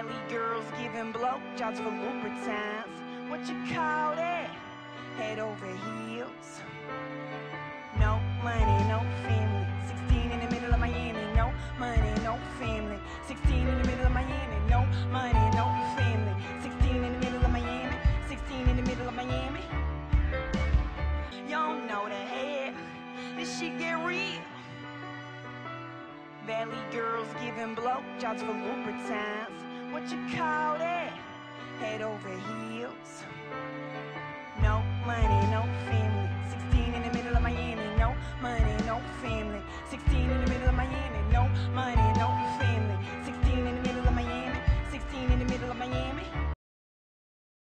Valley girls giving blowjobs for Louboutins. What you call that? Head over heels. No money, no family. 16 in the middle of Miami. No money, no family. 16 in the middle of Miami. No money, no family. 16 in the middle of Miami. 16 in the middle of Miami. You don't know the head. This shit get real. Valley girls giving blowjobs for Louboutins. What you call that? Head over heels.